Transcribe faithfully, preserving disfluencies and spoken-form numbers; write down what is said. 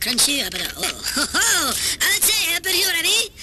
Friendship, but oh, ho, ho! I'd say, but you ready?